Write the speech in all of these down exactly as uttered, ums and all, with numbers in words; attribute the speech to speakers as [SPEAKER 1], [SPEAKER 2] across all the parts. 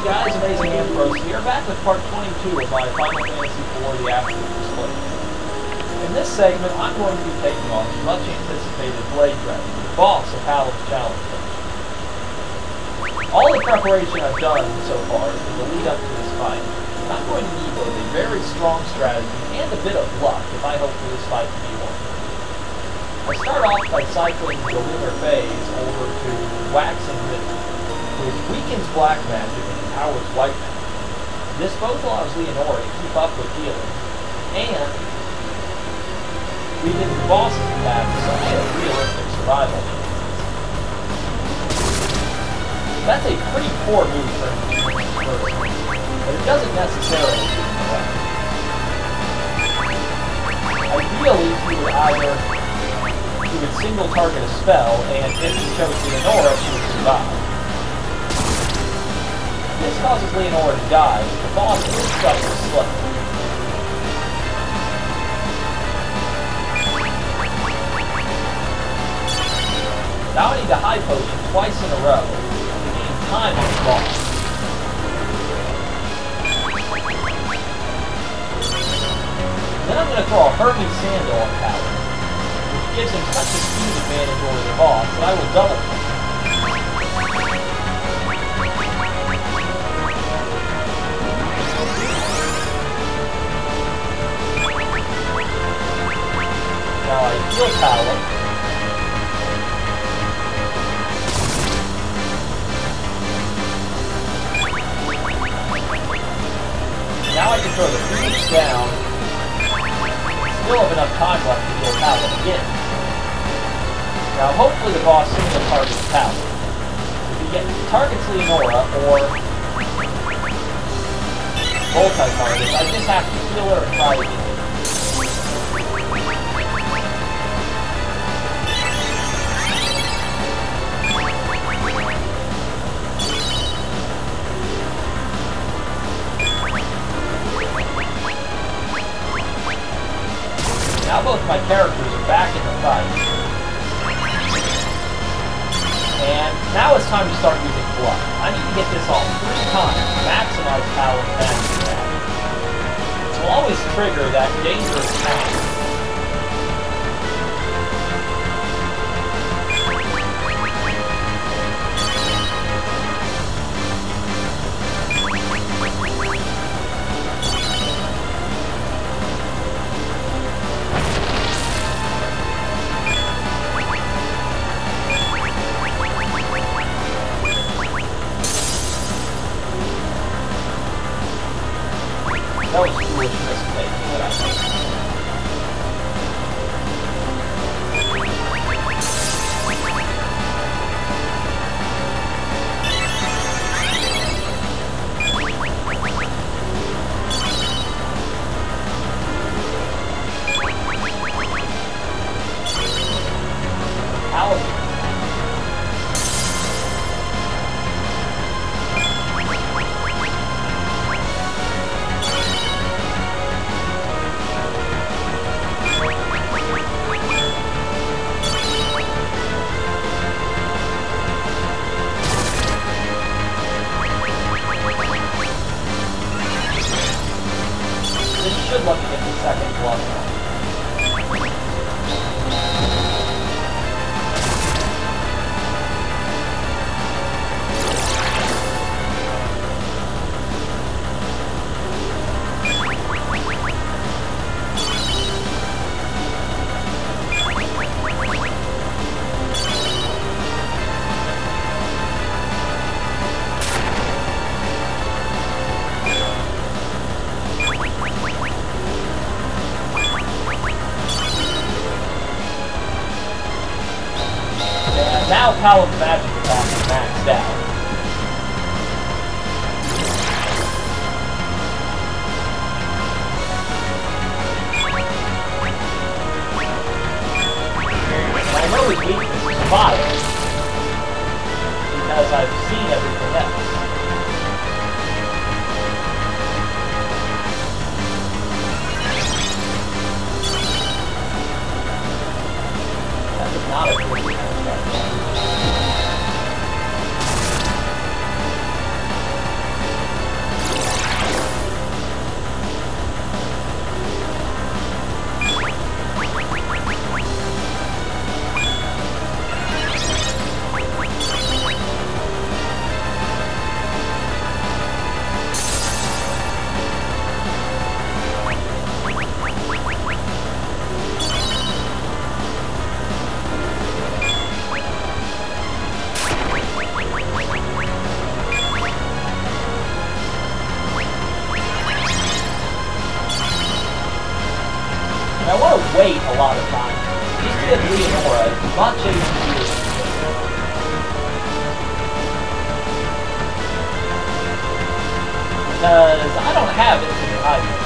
[SPEAKER 1] guys, Amazing Ampharos here, back with part twenty-two of my Final Fantasy four The Absolute Display. In this segment, I'm going to be taking on the much anticipated Blade Dragon, the boss of Palom's challenge. All the preparation I've done so far is in the lead up to this fight, and I'm going to need both a very strong strategy and a bit of luck if I hope for this fight to be won. I start off by cycling the lunar phase over to Wax and Rhythm, which weakens black magic and empowers white magic. This both allows Leonora to keep up with healing, and we get the bosses we have to some sort of realistic survival. That's a pretty poor move for him to use first, but it doesn't necessarily do him well. Ideally, he would either he would single target a spell, and if he chose Leonora, she would survive. This causes Leonora to die, but the boss is stuck with slow. Now I need a high potion twice in a row to gain time on the boss. Then I'm going to throw a Hermes Sandal on Palom, which gives him such a speed advantage over the boss that I will double him. Now I heal Palom. Now I can throw the Phoenix down. Still have enough time left to heal Palom again. Now hopefully the boss single targets Palom. If he gets targets Leonora or multi-targets, I just have to heal her and try again. Now both my characters are back in the fight. And now it's time to start using Bluff. I need to get this off three times to maximize Palom's magic damage. This will always trigger that dangerous counter. That was foolish risk-taking that I made. Palom. Should let me get the second Bluff. Now Palom's magic attack is maxed out. I know his weakness is fire, because I've seen everything else. That is not a good attack. not chasing you. Because I don't have infinite items.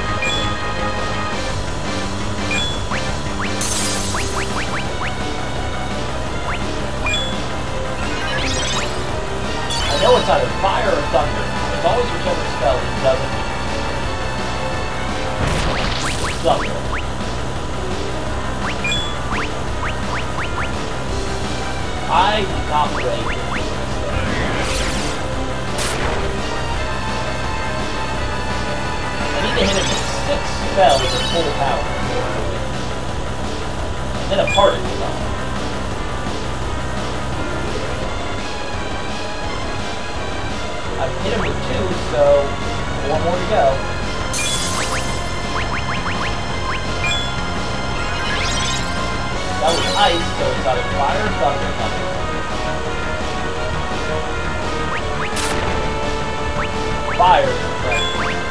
[SPEAKER 1] I know it's either fire or thunder. It's always whichever spell it doesn't use. Thunder. I did not break this I need to hit him with six spells at full power in order to win. And then a particle bomb. I've hit him with two, so four more to go. That was ice, so it's either fire, thunder, thunder. Fire is correct.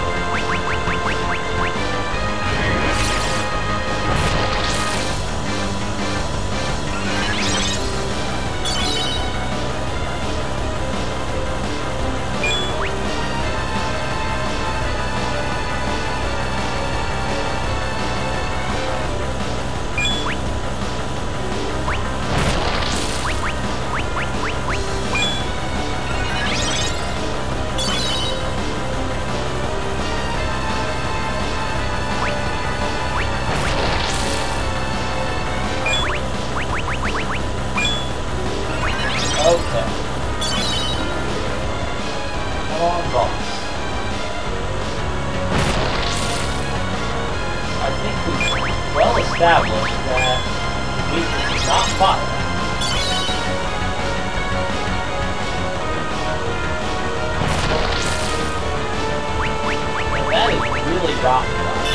[SPEAKER 1] Okay. Come on, boss. I think we've well established that weakness is not fire. And that is really rotten.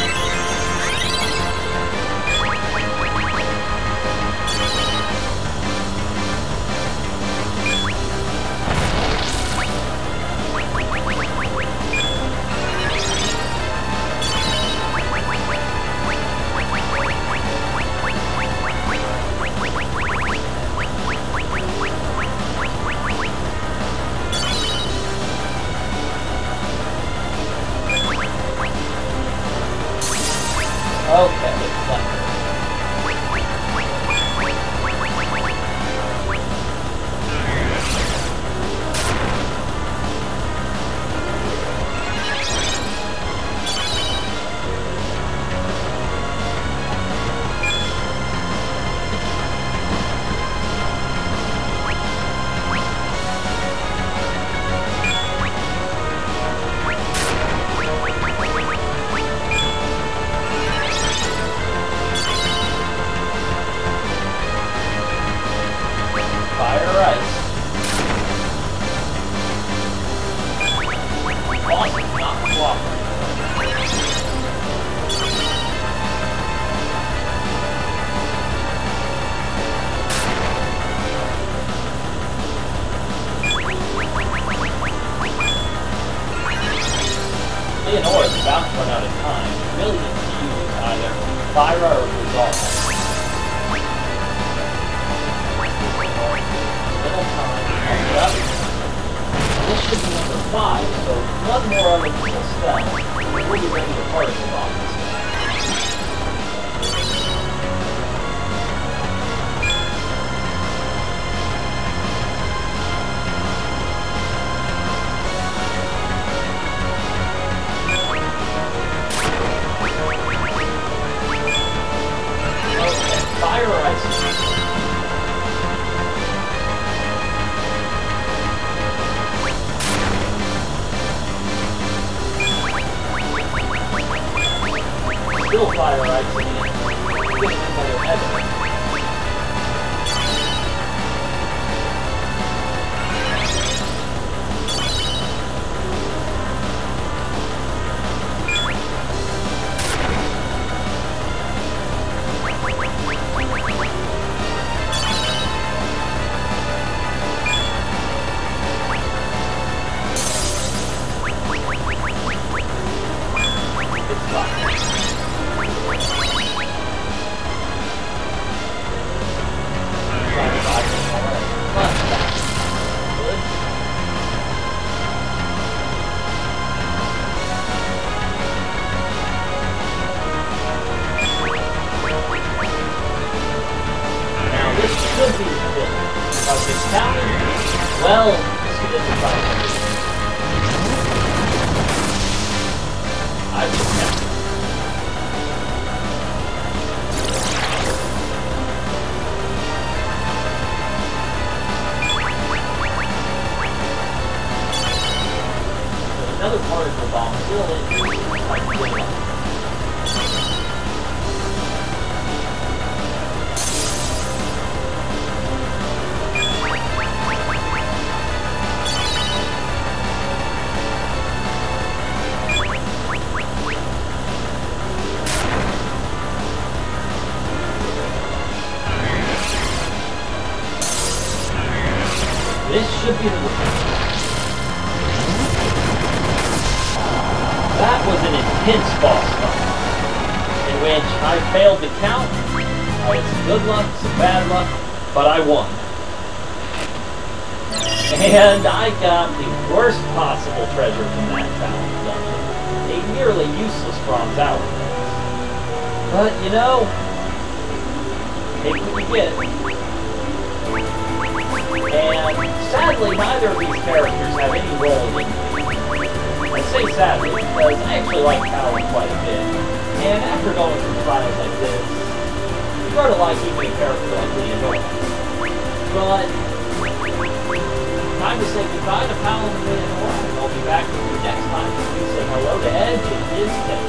[SPEAKER 1] Okay, it's left. Leonora is about to run out of time. You really need to use either fire or resolve. Little time. Hold up. This should be number five, so one more elemental spell. We'll be ready to particle bomb this thing. Fire or ice? Still fire or ice again. Give me another evidence. Well, let's get into five hundred. I just kept it. Another particle bomb still in like good luck. This should be the one. That was an intense boss fight, in which I failed to count. I had some good luck, some bad luck, but I won. And I got the worst possible treasure from that challenge dungeon, a nearly useless Bronze Hourglass. But, you know, take what you get. And sadly, neither of these characters have any role in it. I say sadly because I actually like Palom quite a bit. And after going through trials like this, you grow to like even a character like Leonora. But time to say goodbye to Palom and Leonora, and I'll be back with you next time to say hello to Edge and his day.